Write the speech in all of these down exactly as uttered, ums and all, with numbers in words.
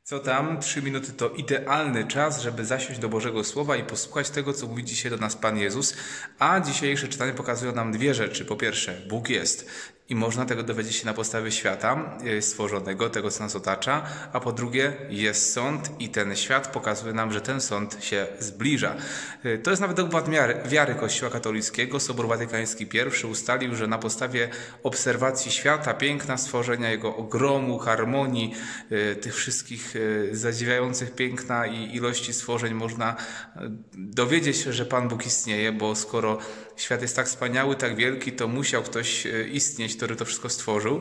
Co tam? Trzy minuty to idealny czas, żeby zasiąść do Bożego Słowa i posłuchać tego, co mówi dzisiaj do nas Pan Jezus. A dzisiejsze czytanie pokazuje nam dwie rzeczy. Po pierwsze, Bóg jest i można tego dowiedzieć się na podstawie świata stworzonego, tego, co nas otacza. A po drugie, jest sąd i ten świat pokazuje nam, że ten sąd się zbliża. To jest nawet dogmat wiary Kościoła katolickiego. Sobór Watykański I ustalił, że na podstawie obserwacji świata, piękna stworzenia, jego ogromu, harmonii, tych wszystkich zadziwiających piękna i ilości stworzeń można dowiedzieć się, że Pan Bóg istnieje, bo skoro świat jest tak wspaniały, tak wielki, to musiał ktoś istnieć, który to wszystko stworzył.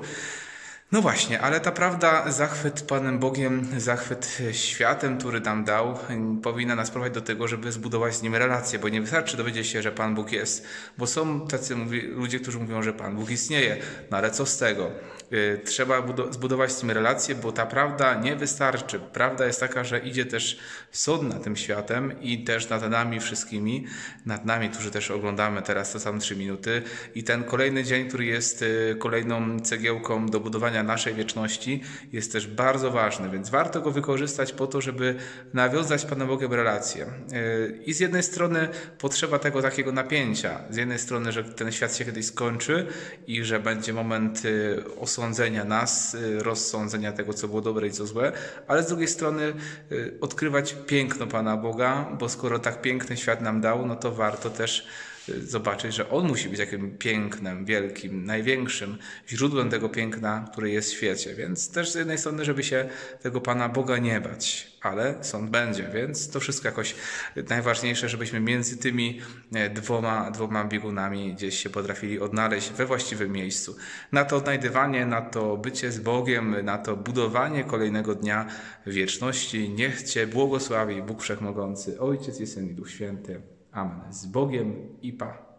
No właśnie, ale ta prawda, zachwyt Panem Bogiem, zachwyt światem, który nam dał, powinna nas prowadzić do tego, żeby zbudować z Nim relację, bo nie wystarczy dowiedzieć się, że Pan Bóg jest, bo są tacy mówi, ludzie, którzy mówią, że Pan Bóg istnieje, no ale co z tego? Trzeba zbudować z Nim relację, bo ta prawda nie wystarczy. Prawda jest taka, że idzie też sąd nad tym światem i też nad nami wszystkimi, nad nami, którzy też oglądamy teraz to same trzy minuty i ten kolejny dzień, który jest kolejną cegiełką do budowania naszej wieczności, jest też bardzo ważny, więc warto go wykorzystać po to, żeby nawiązać z Panem Bogiem relację. I z jednej strony potrzeba tego takiego napięcia, z jednej strony, że ten świat się kiedyś skończy i że będzie moment osądzenia nas, rozsądzenia tego, co było dobre i co złe, ale z drugiej strony odkrywać piękno Pana Boga, bo skoro tak piękny świat nam dał, no to warto też zobaczyć, że On musi być takim pięknem, wielkim, największym źródłem tego piękna, które jest w świecie. Więc też z jednej strony, żeby się tego Pana Boga nie bać, ale sąd będzie, więc to wszystko jakoś najważniejsze, żebyśmy między tymi dwoma, dwoma biegunami gdzieś się potrafili odnaleźć we właściwym miejscu. Na to odnajdywanie, na to bycie z Bogiem, na to budowanie kolejnego dnia wieczności. Niech Cię błogosławi Bóg Wszechmogący, Ojciec i Syn i Duch Święty. Amen. Z Bogiem i Pa.